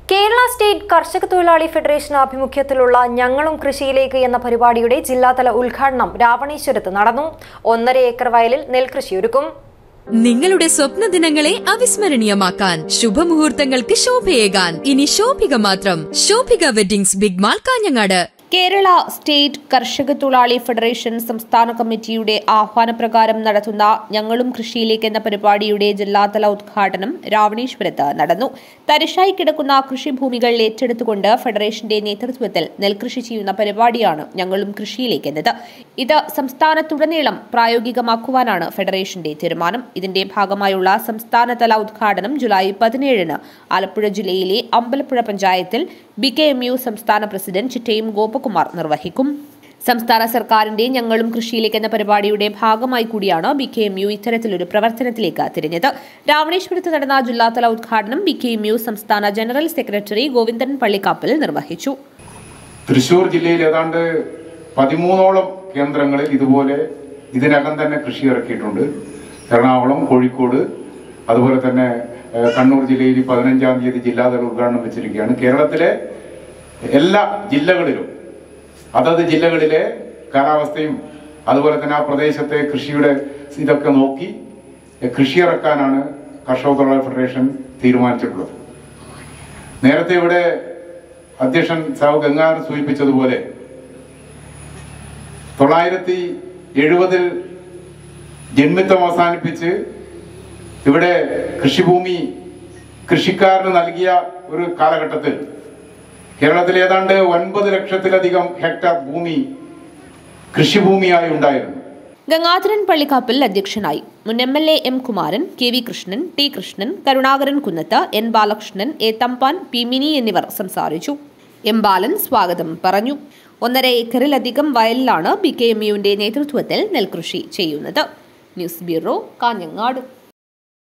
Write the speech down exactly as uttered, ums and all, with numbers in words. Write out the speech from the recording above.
Kerala state കർഷക തൊഴിലാളി federation ആഭിമുഖ്യത്തിലുള്ള ഞങ്ങളും കൃഷിയിലേക്ക് എന്ന പരിപാടിയുടെ ജില്ലാതല ഉദ്ഘാടനം രാവണേശ്വരത്ത് നടന്നു. ഒന്നര ഏക്കർ വയലിൽ നെൽകൃഷിയൊരുക്കും. നിങ്ങളുടെ സ്വപ്ന ദിനങ്ങളെ അവിസ്മരണീയമാക്കാൻ ശുഭമുഹൂർത്തങ്ങൾക്ക് ശോഭയേകാൻ ഇനി ശോഭിക മാത്രം. Shobhika weddings, big mall, Kanhangad. Kerala state കർഷക തൊഴിലാളി ഫെഡറേഷൻ സംസ്ഥാന കമ്മിറ്റിയുടെ ആഹ്വാനപ്രകാരം നടത്തുന്ന ഞങ്ങളും കൃഷിയിലേക്ക് എന്ന പരിപാടിയുടെ ജില്ലാതല ഉദ്ഘാടനം രാവണേശ്വരത്ത് നടന്നു. തരിശായി കിടക്കുന്ന കൃഷിഭൂമികൾ ഏറ്റെടുത്തുകൊണ്ട് ഫെഡറേഷന്റെ നേതൃത്വത്തിൽ നെൽകൃഷി ചെയ്യുന്ന പരിപാടിയാണ് ഞങ്ങളും കൃഷിയിലേക്ക് എന്നത്. ഇത് സംസ്ഥാനത്തുടനീളം പ്രായോഗികമാക്കുവാനാണ് ഫെഡറേഷന്റെ തീരുമാനം. ഇതിന്റെ ഭാഗമായുള്ള സംസ്ഥാനതല ഉദ്ഘാടനം ജൂലൈ പതിനേഴിന് ആലപ്പുഴ ജില്ലയിലെ അമ്പലപ്പുഴ പഞ്ചായത്തിൽ ബി കെ എം യു സംസ്ഥാന പ്രസിഡന്റ് ചിറ്റയം ഗോപകുമാർ നിർവഹിക്കും. സംസ്ഥാന സർക്കാരിന്റെ ഞങ്ങളും കൃഷിയിലേക്ക് എന്ന പരിപാടിയുടെ ഭാഗമായി കൂടിയാണ് ബി കെ എം യു ഇത്തരത്തിലൊരു പ്രവർത്തനത്തിലേക്ക് തിരിഞ്ഞത്. രാവണേശ്വരത്ത് നടന്ന ജില്ലാതല ഉദ്ഘാടനം ബി കെ എം യു സംസ്ഥാന ജനറൽ സെക്രട്ടറി ഗോവിന്ദൻ പള്ളിക്കാപ്പിൽ നിർവഹിച്ചു. തൃശൂർ ജില്ലയിൽ ഏതാണ്ട് പതിമൂന്നോളം കേന്ദ്രങ്ങളിൽ ഇതുപോലെ ഇതിനകം തന്നെ കൃഷി ഇറക്കിയിട്ടുണ്ട്. എറണാകുളം, കോഴിക്കോട്, അതുപോലെ തന്നെ കണ്ണൂർ ജില്ലയിൽ പതിനഞ്ചാം തീയതി ജില്ലാതല ഉദ്ഘാടനം വെച്ചിരിക്കുകയാണ്. കേരളത്തിലെ എല്ലാ ജില്ലകളിലും അതത് ജില്ലകളിലെ കാലാവസ്ഥയും അതുപോലെ തന്നെ ആ പ്രദേശത്തെ കൃഷിയുടെ ഇതൊക്കെ നോക്കി കൃഷി ഇറക്കാനാണ് കർഷക തൊഴിലാളി ഫെഡറേഷൻ തീരുമാനിച്ചിട്ടുള്ളത്. നേരത്തെ ഇവിടെ അധ്യക്ഷൻ സാഹു ഗംഗാധരൻ സൂചിപ്പിച്ചതുപോലെ തൊള്ളായിരത്തി എഴുപതിൽ ജന്മിത്വം അവസാനിപ്പിച്ച് ഇവിടെ കൃഷിഭൂമി കൃഷിക്കാരന് നൽകിയ ഒരു കാലഘട്ടത്തിൽ കേരളത്തിൽ ഏതാണ്ട് ഒൻപത് ലക്ഷത്തിലധികം ഹെക്ടർ ഭൂമി കൃഷിഭൂമിയായി ഉണ്ടായിരുന്നു. ഗംഗാധരൻ പള്ളിക്കാപ്പിൽ അധ്യക്ഷനായി. മുൻ M L A M Kumaran, K V Krishnan, T Krishnan, Karunakaran Kunnath, N Balakrishnan, A Thampan, P Mini എന്നിവർ സംസാരിച്ചു. എം ബാലൻ സ്വാഗതം പറഞ്ഞു. ഒന്നര ഏക്കറിലധികം വയലിലാണ് ബി കെ എം യുവിന്റെ നേതൃത്വത്തിൽ നെൽകൃഷി ചെയ്യുന്നത്. News bureau, Kanhangad.